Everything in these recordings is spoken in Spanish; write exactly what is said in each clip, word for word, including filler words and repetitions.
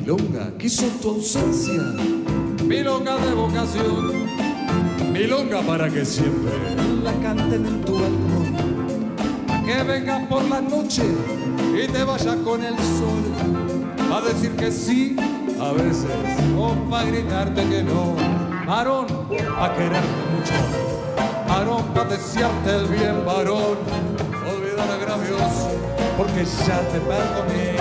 milonga, quiso tu ausencia. Milonga de vocación, Milonga para que siempre la canten en tu balcón. que vengas por la noche y te vayas con el sol a decir que sí A veces, o para gritarte que no. Varón, a quererte mucho. varón, para desearte el bien, varón. Olvidar agravios Porque ya te perdoné.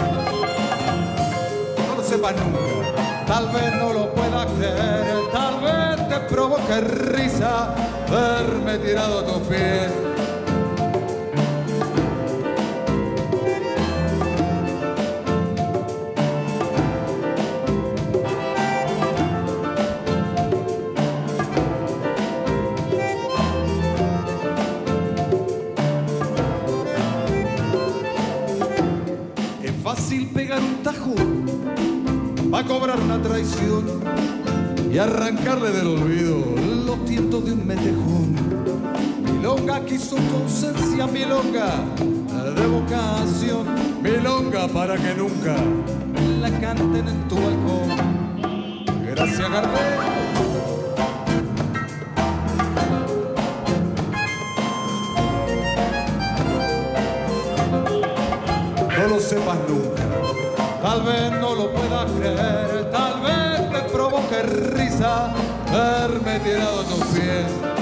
no lo sepas nunca. Tal vez no lo puedas creer, tal vez te provoque risa verme tirado a tus pies. Es fácil pegar un tajo, Va a cobrar una traición y arrancarle del olvido los tientos de un metejón. Milonga quiso tu ausencia, milonga de vocación. Milonga para que nunca La canten en tu balcón. Gracias, Gardel. no lo sepas nunca. Tal vez no lo puedas creer, tal vez te provoque risa verme tirado a tus pies.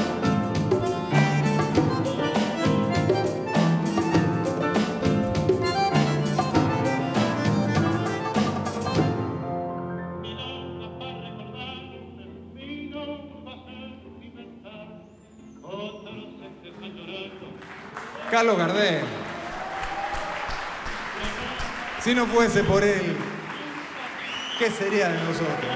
Carlos Gardel. Si no fuese por él, ¿qué sería de nosotros?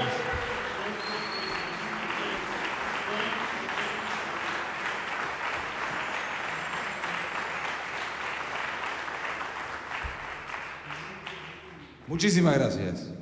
Muchísimas gracias.